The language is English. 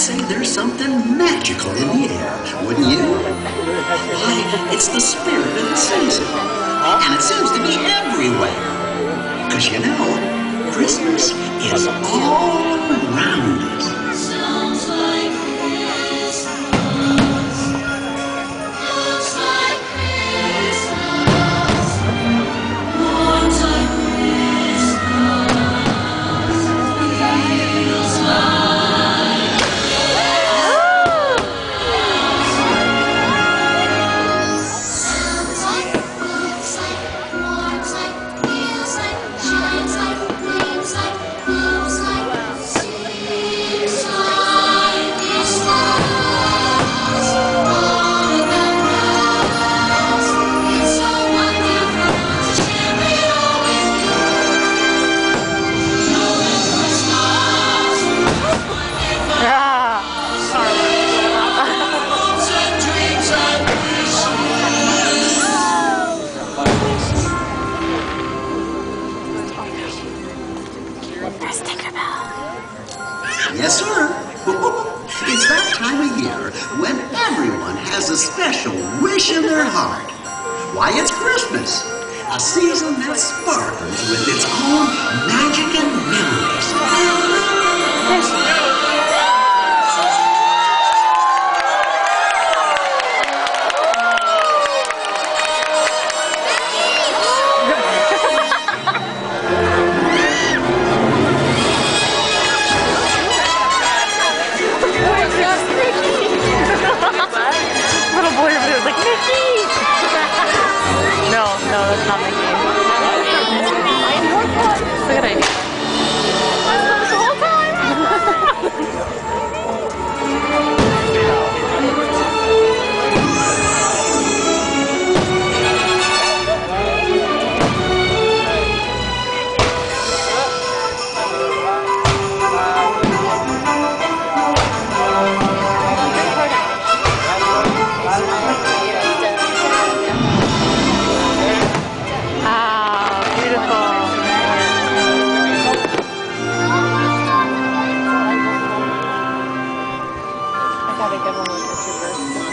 say there's something magical in the air, wouldn't you? Why, it's the spirit of the season. And it seems to be everywhere. Because you know, Christmas is all around us. Sounds like Christmas. Looks like Christmas. Looks like Christmas. Feels like yes, sir. It's that time of year when everyone has a special wish in their heart. Why, it's Christmas, a season that sparkles with its own magic and memories. No, that's not Mickey. It's a good idea. The whole time? I got a good one with the